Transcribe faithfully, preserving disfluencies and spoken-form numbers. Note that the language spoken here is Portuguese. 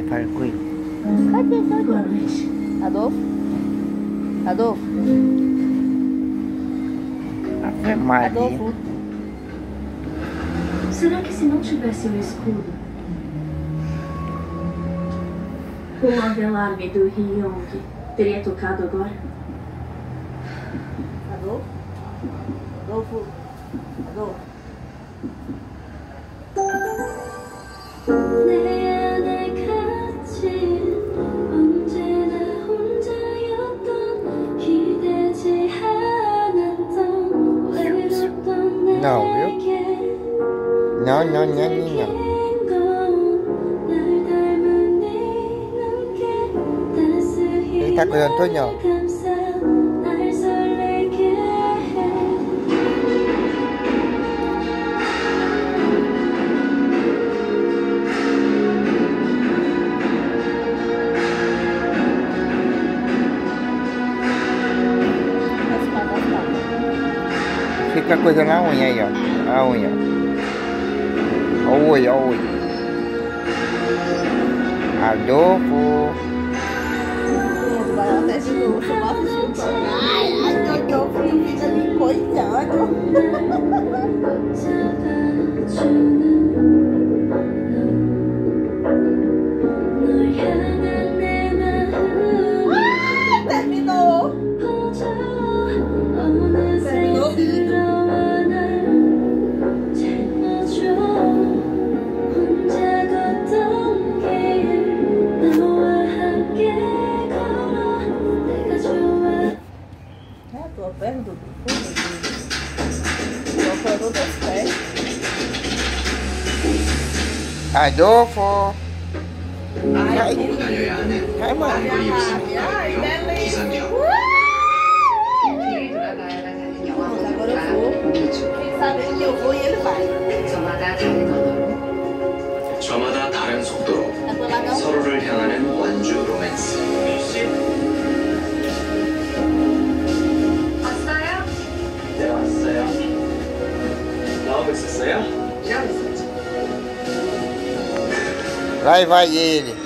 fala com ele. Cadê todo Boa noite. Adolfo? Adolfo? Ave Maria. Adolfo? Será que se não tivesse o escudo, o alarme do Ryong teria tocado agora? Adolfo? Adolfo? Adolfo? Não, viu? Não, não, não, não, não. Ele tá cuidando todo, não. Fica coisa na unha aí, ó. A unha. Olha o olho, olha o olho. Adolfo. Vai até de novo, eu gosto de chupar. Ai, ai, Adolfo fica ali coitado. Ai, terminou. Terminou lindo. Tua perna, Dudu. Tua perna dos pés. Adolfo. Ai, Ai, que 달려야 하는 ai, mano. 왕권이 있습니다. Ai, delícia. 기사님. 뒤에 돌아가야 하는 영화 Pronto, agora eu vou. 미주. Quem sabe que eu vou e ele vai. 저마다 다른 언어로 저마다 다른 속도로 Tá por lá não? 서로를 향하는 완주 로맨스. 왔어요? 네, 왔어요. 나오고 있었어요? 이러고 있었죠. Vai, vai ele.